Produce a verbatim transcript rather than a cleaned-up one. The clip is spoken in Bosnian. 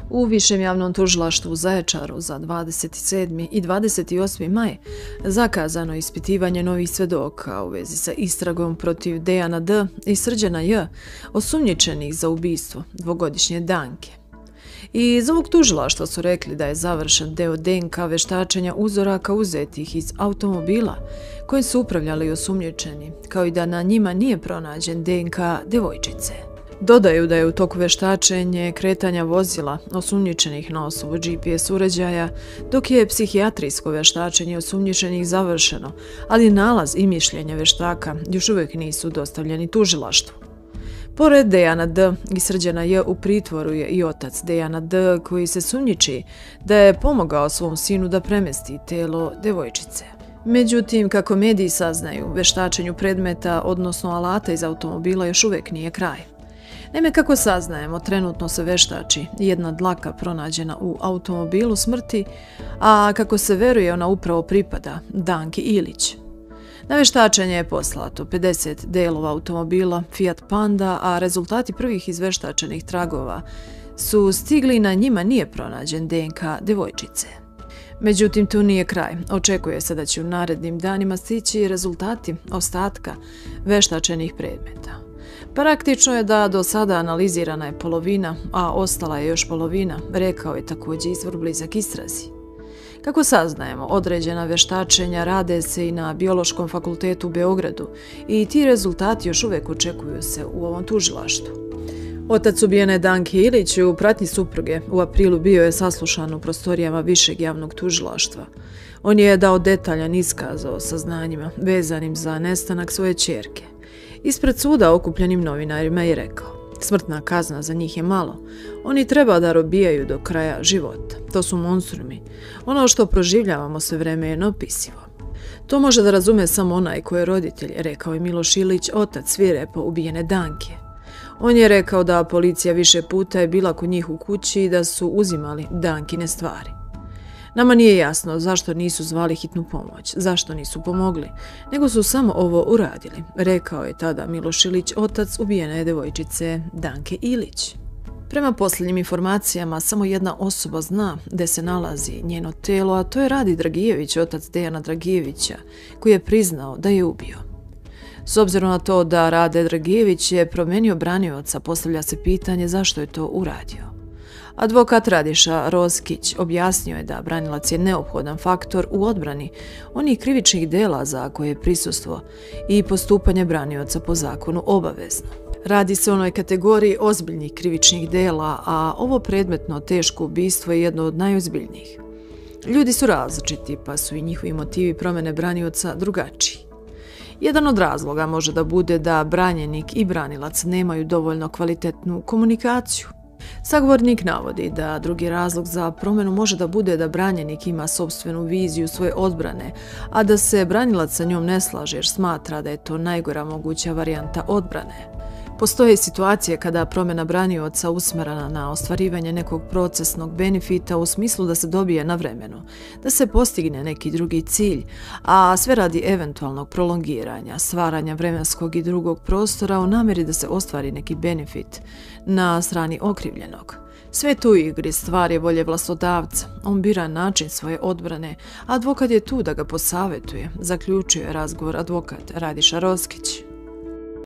U Višem javnom tužilaštvu u Zaječaru za dvadeset sedmi i dvadeset osmi maj zakazano je ispitivanje novih svedoka u vezi sa istragom protiv Dejana D. i Srđana J. osumnjičenih za ubistvo dvogodišnje Danke. I iz ovog tužilaštva su rekli da je završen deo D N K veštačenja uzoraka uzetih iz automobila kojim su upravljali osumnjičeni, kao i da na njima nije pronađen D N K devojčice. Dodaju da je u toku veštačenje kretanja vozila osumnjičenih na osobu G P S uređaja, dok je psihijatrijsko veštačenje osumnjičenih završeno, ali nalaz i mišljenje veštaka još uvijek nisu dostavljeni tužilaštvu. Pored Dejana D. i Srđana J. u pritvoru je i otac Dejana D. koji se sumnjiči da je pomogao svom sinu da premesti telo devojčice. Međutim, kako mediji saznaju, veštačenju predmeta, odnosno alata iz automobila, još uvijek nije kraj. Naime, kako saznajemo, trenutno se veštači jedna dlaka pronađena u automobilu smrti, a kako se veruje ona upravo pripada Danki Ilić. Na veštačenje je poslato pedeset delova automobila Fiat Panda, a rezultati prvih izveštačenih tragova su stigli i na njima nije pronađen D N K devojčice. Međutim, tu nije kraj. Očekuje se da će u narednim danima stići rezultati ostatka veštačenih predmeta. Praktično je da do sada analizirana je polovina, a ostala je još polovina, rekao je također izvor blizak istrazi. Kako saznajemo, određena veštačenja rade se i na Biološkom fakultetu u Beogradu i ti rezultati još uvijek očekuju se u ovom tužilaštvu. Otac ubijene Danke Ilić u pratnji supruge u aprilu bio je saslušan u prostorijama Višeg javnog tužilaštva. On je dao detaljan iskaz o saznanjima vezanim za nestanak svoje ćerke. Ispred suda okupljenim novinarima je rekao: smrtna kazna za njih je malo. Oni treba da robijaju do kraja života. To su monstrumi. Ono što proživljavamo sve vreme je neopisivo. To može da razume samo onaj ko je roditelj, rekao je Miloš Ilić, otac svirepo ubijene Danke. On je rekao da policija više puta je bila kod njih u kući i da su uzimali Dankine stvari. Nama nije jasno zašto nisu zvali hitnu pomoć, zašto nisu pomogli, nego su samo ovo uradili, rekao je tada Miloš Ilić, otac ubijene devojčice Danke Ilić. Prema posljednjim informacijama, samo jedna osoba zna gde se nalazi njeno telo, a to je Radi Dragijević, otac Dejana Dragijevića, koji je priznao da je ubio. S obzirom na to da Rade Dragijević je promenio branioca, postavlja se pitanje zašto je to uradio. Advokat Radiša Roskić objasnio je da branilac je neophodan faktor u odbrani onih krivičnih dela za koje je prisustvo i postupanje branioca po zakonu obavezno. Radi se o onoj kategoriji ozbiljnih krivičnih dela, a ovo predmetno teško ubistvo je jedno od najozbiljnijih. Ljudi su različiti, pa su i njihovi motivi promjene branioca drugačiji. Jedan od razloga može da bude da branjenik i branilac nemaju dovoljno kvalitetnu komunikaciju. Sagovornik navodi da drugi razlog za promjenu može da bude da branjenik ima sopstvenu viziju svoje odbrane, a da se branilac sa njom ne slaže jer smatra da je to najgora moguća varijanta odbrane. Postoje situacije kada promjena branioca usmerana na ostvarivanje nekog procesnog benefita u smislu da se dobije na vremenu, da se postigne neki drugi cilj, a sve radi eventualnog prolongiranja, stvaranja vremenskog i drugog prostora u namjeri da se ostvari neki benefit na strani okrivljenog. Sve tu igri stvar je volje vlastodavca, on bira način svoje odbrane, a advokat je tu da ga posavetuje, zaključuje razgovor advokat Radiša Roskić.